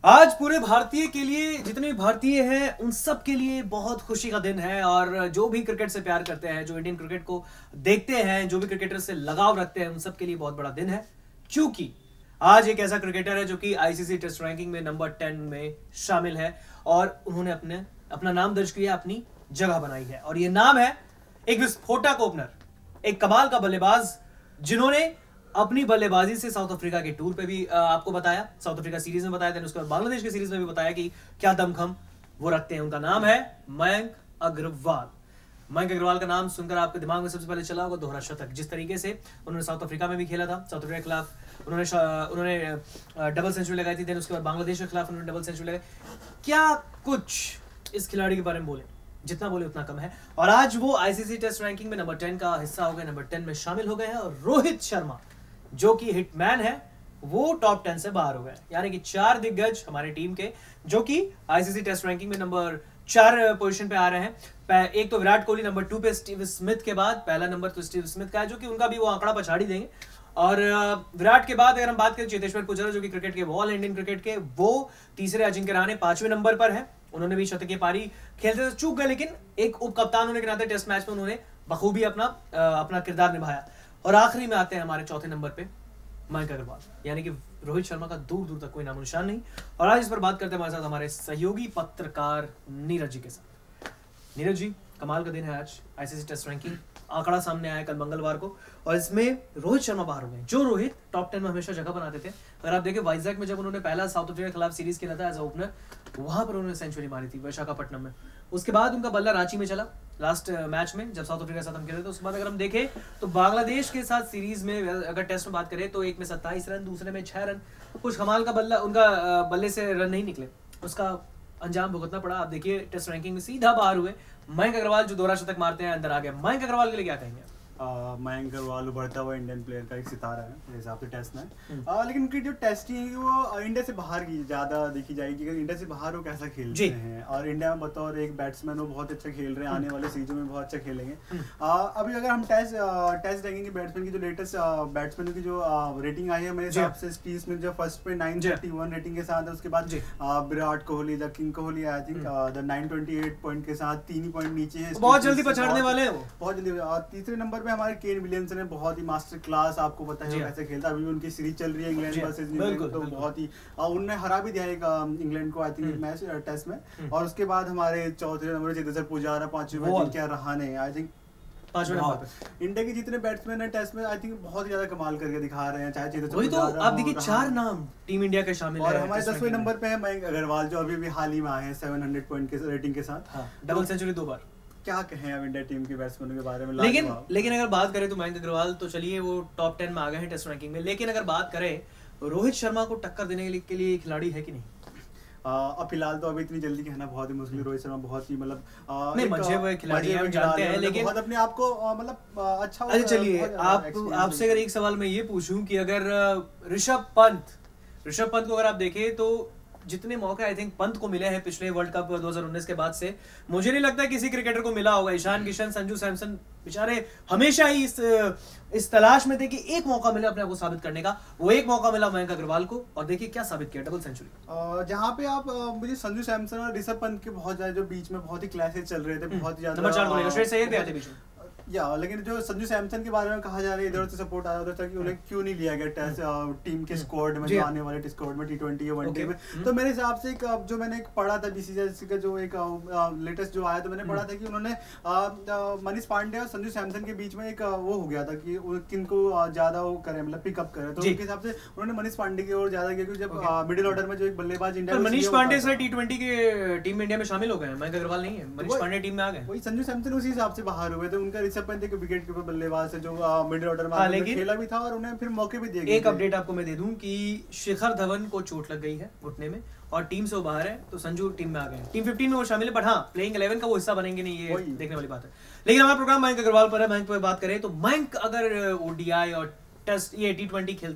आज पूरे भारतीय के लिए, जितने भी भारतीय हैं उन सब के लिए बहुत खुशी का दिन है। और जो भी क्रिकेट से प्यार करते हैं, जो इंडियन क्रिकेट को देखते हैं, जो भी क्रिकेटर से लगाव रखते हैं, उन सब के लिए बहुत बड़ा दिन है। क्योंकि आज एक ऐसा क्रिकेटर है जो कि आईसीसी टेस्ट रैंकिंग में नंबर 10 में शामिल है और उन्होंने अपना नाम दर्ज किया, अपनी जगह बनाई है। और ये नाम है एक विस्फोटक ओपनर, एक कमाल का बल्लेबाज, जिन्होंने अपनी बल्लेबाजी से साउथ अफ्रीका के टूर पे भी आपको बताया, साउथ अफ्रीका सीरीज में बताया, उसके बाद बांग्लादेश की सीरीज में भी बताया कि क्या दमखम वो रखते हैं। उनका नाम है मयंक अग्रवाल। मयंक अग्रवाल का नाम सुनकर आपके दिमाग में सबसे पहले चला होगा दोहरा शतक। जिस तरीके से उन्होंने साउथ अफ्रीका में भी खेला था, साउथ अफ्रीका के खिलाफ उन्होंने डबल सेंचुरी लगाई थी, उसके बाद बांग्लादेश के खिलाफ उन्होंने डबल सेंचुरी लगाई। क्या कुछ इस खिलाड़ी के बारे में बोले, जितना बोले उतना कम है। और आज वो आईसीसी टेस्ट रैंकिंग में नंबर 10 का हिस्सा हो गए, नंबर 10 में शामिल हो गए हैं। और रोहित शर्मा जो कि हिटमैन है, वो टॉप 10 से बाहर हो गए। यानी कि 4 दिग्गज हमारे टीम के जो कि आईसीसी टेस्ट रैंकिंग में नंबर 4 पोजीशन पे आ रहे हैं। एक तो विराट कोहली, नंबर 2 पे स्टीव स्मिथ के बाद पहला नंबर तो स्टीव स्मिथ का है, जो कि उनका भी वो आंकड़ा पछाड़ी देंगे। और विराट के बाद अगर हम बात करें चेतेश्वर पुजारा, जो कि क्रिकेट के वॉल इंडियन क्रिकेट के, वो तीसरे, अजिंक्य रहाणे 5वें नंबर पर है। उन्होंने भी शतकीय पारी खेलते चूक गए, लेकिन एक उप कप्तान होने के नाते टेस्ट मैच में उन्होंने बखूबी अपना किरदार निभाया। और आखिरी में आते हैं हमारे चौथे नंबर पे मयंक अग्रवाल, यानी कि रोहित शर्मा का दूर दूर तक कोई नामो निशान नहीं। और आज इस पर बात करते हैं हमारे साथ हमारे सहयोगी पत्रकार नीरज जी के साथ। नीरज जी, कमाल का दिन है आज। आईसीसी टेस्ट रैंकिंग आंकड़ा सामने आया कल मंगलवार को, और इसमें रोहित शर्मा बाहर हो गए, जो रोहित टॉप 10 में हमेशा जगह बनाते थे। अगर आप देखें, वाइजैक में जब उन्होंने पहला साउथ अफ्रीका के खिलाफ सीरीज खेला था एज ओपनर, वहां पर उन्होंने सेंचुरी मारी थी विशाखापट्टनम में। उसके बाद उनका बल्ला रांची में चला लास्ट मैच में, जब साउथ अफ्रीका के साथ हम खेले थे। उसके बाद अगर हम देखें तो बांग्लादेश के साथ सीरीज में अगर टेस्ट में बात करें तो एक में 27 रन, दूसरे में 6 रन, कुछ कमाल का बल्ला उनका बल्ले से रन नहीं निकले, उसका अंजाम भुगतना पड़ा। आप देखिए टेस्ट रैंकिंग में सीधा बाहर हुए। मयंक अग्रवाल जो दोहरा शतक मारते हैं अंदर आ गए। मयंक अग्रवाल के लिए क्या कहेंगे? मयंक अग्रवाल उभरता हुआ इंडियन प्लेयर का एक सितारा है मेरे हिसाब से टेस्ट में। लेकिन उनकी जो टेस्टिंग है वो इंडिया से बाहर की ज़्यादा देखी जाएगी, कि इंडिया से बाहर वो कैसा खेलते हैं। और इंडिया में बतौर एक बैट्समैन वो बहुत अच्छा खेल रहे हैं, आने वाले सीजन में बहुत अच्छा खेलेंगे। अभी अगर हम टेस्ट देखेंगे बैट्समैन की जो लेटेस्ट बैट्समैन की जो रेटिंग आई है, मेरे हिसाब से स्टीव स्मिथ जो फर्स्ट पे 931 रेटिंग के साथ है, उसके बाद Virat Kohli, the king Kohli I think the 928 point के साथ 3 पॉइंट नीचे है, बहुत जल्दी पछाड़ने वाले हैं वो, बहुत जल्दी। और तीसरे नंबर पे हमारे केन विलियमसन ने बहुत ही मास्टर क्लास, आपको पता है कैसे खेलता है। अभी उनकी सीरीज चल रही है इंग्लैंड वर्सेस न्यूजीलैंड, तो बहुत ही उन्होंने हरा भी दिया एक इंग्लैंड को आई थिंक मैच टेस्ट में। और उसके बाद हमारे चौथे नंबर चेतेश्वर पुजारा, 5वें अजिंक्य रहाणे, आई थिंक 5वें नंबर पे। इंडिया के जितने बैट्समैन है टेस्ट में आई थिंक बहुत ज्यादा कमाल करके दिखा रहे हैं। चाहे चेतेश्वर वही तो आप देखिए 4 नाम टीम इंडिया के शामिल है। और हमारे 10वें नंबर पे है मयंक अग्रवाल, जो अभी भी हाल ही में आए हैं 700 पॉइंट के रेटिंग के साथ, डबल सेंचुरी 2 बार। क्या कहें अब इंडिया टीम के बैट्समैनों के बारे में। लेकिन अगर बात करें तो मयंक अग्रवाल तो चलिए वो टॉप 10 में आ गए हैं टेस्ट रैंकिंग में, लेकिन अगर बात करें तो रोहित शर्मा को टक्कर देने के लिए खिलाड़ी है कि नहीं? अब फिलहाल तो अभी इतनी जल्दी कहना बहुत ही मुश्किल। रोहित शर्मा बहुत ही मतलब नहीं, मजे हुए खिलाड़ी हैं, हम जानते हैं, लेकिन बहुत अपने आप को मतलब अच्छा। अच्छा चलिए, आपसे अगर एक सवाल मैं ये पूछूं कि अगर ऋषभ पंत को अगर आप देखें तो जितने मौके आई थिंक पंत को मिले हैं पिछले वर्ल्ड कप 2019 के बाद से, मुझे नहीं लगता किसी क्रिकेटर को मिला होगा। ईशान किशन, संजू सैमसन बेचारे हमेशा ही इस तलाश में थे कि एक मौका मिले अपने आप को साबित करने का। वो एक मौका मिला मयंक अग्रवाल को, और देखिए क्या साबित किया, डबल सेंचुरी। जहां पे आप मुझे संजू सैमसन और ऋषभ पंत के बहुत ज्यादा जो बीच में बहुत ही क्लैशेस चल रहे थे, बहुत ज्यादा नंबर 4 को श्रेयस अय्यर भी आए थे बीच में। लेकिन जो संजू सैमसन के बारे में कहा जा रहा है, इधर से सपोर्ट आया उधर तक कि उन्हें क्यों नहीं लिया गया टेस्ट टीम के स्क्वाड में, जो आने वाले स्क्वाड में T20 या वनडे में। तो मेरे हिसाब से जो मैंने एक पढ़ा था बीसीसीआई का जो एक लेटेस्ट जो आया, तो मैंने पढ़ा था कि उन्होंने मनीष पांडे और संजू सैमसन के बीच में एक वो हो गया था कि किनको ज्यादा वो करे, मतलब पिकअप करे। तो उनके हिसाब से उन्होंने मनीष पांडे की ओर ज्यादा किया, क्योंकि जब मिडिल ऑर्डर में जो एक बल्लेबाज India, Manish Pandey sir T20 के टीम इंडिया में शामिल हो गए हैं, मयंक अग्रवाल नहीं है, मनीष पांडे टीम में आ गए। वही संजू सैमसन उसी हिसाब से बाहर हुए थे। उनका ऋषभ पंत एक विकेट बल्लेबाज है जो मिडिल ऑर्डर में खेला भी था, और उन्हें फिर मौके भी दिए गए। एक अपडेट आपको मैं दे दूं कि शिखर धवन को चोट लग गई है घुटने में और टीम से वो बाहर है, तो संजू टीम में आ गए हैं। टीम 15 में वो शामिल है, बट हाँ प्लेइंग 11 का वो हिस्सा बनेंगे नहीं, ये देखने वाली बात है। लेकिन हमारा प्रोग्राम मयंक अग्रवाल पर है। मयंक पर बात करें तो मयंक अगर ओडीआई और टेस्ट ये T20 खेलते,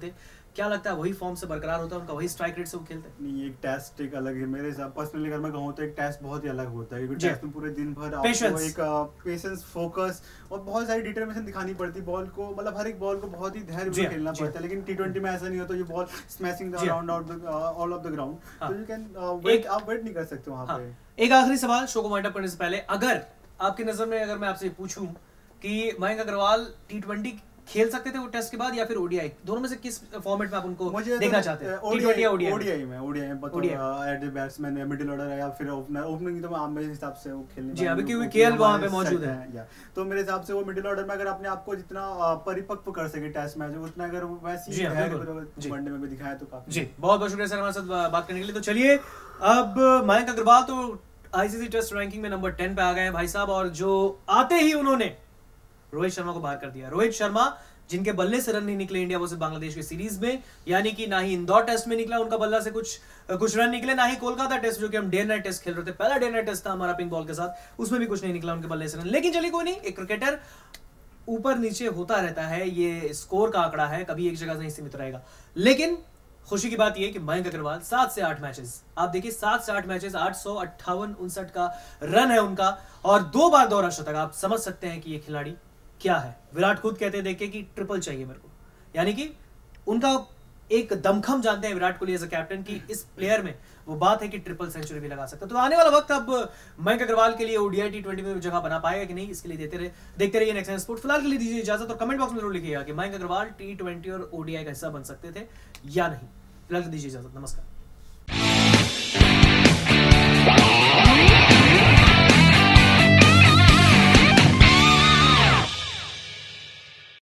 क्या लगता है वही फॉर्म से बरकरार होता है उनका, वही स्ट्राइक रेट से वो खेलते हैं? नहीं, एक टेस्ट एक अलग है मेरे हिसाब, पर्सनली अगर मैं कहूँ तो एक टेस्ट बहुत ही अलग होता है, क्योंकि टेस्ट में पूरे दिन भर आपको एक पेशेंस, फोकस और बहुत सारी डिटरमिनेशन दिखानी पड़ती है बॉल को, मतलब हर एक बॉल को बहुत ही धैर्य से खेलना पड़ता है। लेकिन टी20 में ऐसा नहीं होता, ये ball smashing around all of the ground, तो यू कैन वेट, आप वेट नहीं कर सकते वहां पे। एक आखिरी सवाल शो को वाइंड अप करने से पहले, अगर आपकी नजर में अगर मैं आपसे पूछूं कि मयंक अग्रवाल टी20 खेल सकते थे वो टेस्ट के बाद या फिर ओडीआई, दोनों में से किस फॉर्मेट में आप उनको देखना चाहते हैं? टी20 या ओडीआई? ओडीआई में बतौर एज ए बैट्समैन या मिडिल ऑर्डर या फिर ओपनर, ओपनिंग तो मेरे हिसाब से वो खेलने जी, अभी क्योंकि केएल वहां पे मौजूद है, तो मेरे हिसाब से वो मिडिल ऑर्डर में अगर अपने आप को जितना परिपक्व कर सके टेस्ट मैच में, उतना अगर वैसी वनडे में भी दिखाया तो काफी। जी, बहुत बहुत शुक्रिया सर हमारे साथ बात करने के लिए। तो चलिए, अब मयंक अग्रवाल तो आईसीसी टेस्ट रैंकिंग में नंबर 10 पे आ गए हैं भाई साहब, और जो आते ही उन्होंने रोहित शर्मा को बाहर कर दिया। रोहित शर्मा जिनके बल्ले से रन नहीं निकले इंडिया वर्सेस बांग्लादेश की सीरीज में, यानी कि ना ही इंदौर टेस्ट में निकला उनका बल्ला से कुछ रन निकले, ना ही कोलकाता टेस्ट जो कि हम डे नाइट टेस्ट खेल रहे थे, पहला डे नाइट टेस्ट था हमारा पिंक बॉल के साथ, उसमें भी कुछ नहीं निकला उनके बल्ले से रन। लेकिन चलिए कोई नहीं, एक क्रिकेटर ऊपर नीचे होता रहता है, ये स्कोर का आंकड़ा है, कभी एक जगह नहीं सीमित रहेगा। लेकिन खुशी की बात यह है कि मयंक अग्रवाल 7 से 8 मैचेस, आप देखिए 7 से 8 मैचेस, 858-59 का रन है उनका, और 2 बार दोहरा शतक। आप समझ सकते हैं कि ये खिलाड़ी क्या है। विराट खुद कहते हैं देख के कि ट्रिपल चाहिए मेरे को, यानी कि उनका एक दमखम जानते हैं Virat Kohli as a captain की इस प्लेयर में वो बात है कि ट्रिपल सेंचुरी भी लगा सकता है। तो आने वाला वक्त अब मयंक अग्रवाल के लिए ओडीआई टी20 में जगह बना पाएगा कि नहीं, इसके लिए देखते रहिए नेक्स्ट स्पोर्ट। फिलहाल के लिए दीजिए इजाजत, और कमेंट बॉक्स में जरूर लिखिएगा कि मयंक अग्रवाल टी20 और ओडीआई का हिस्सा बन सकते थे या नहीं। फिलहाल दीजिए इजाजत, नमस्कार।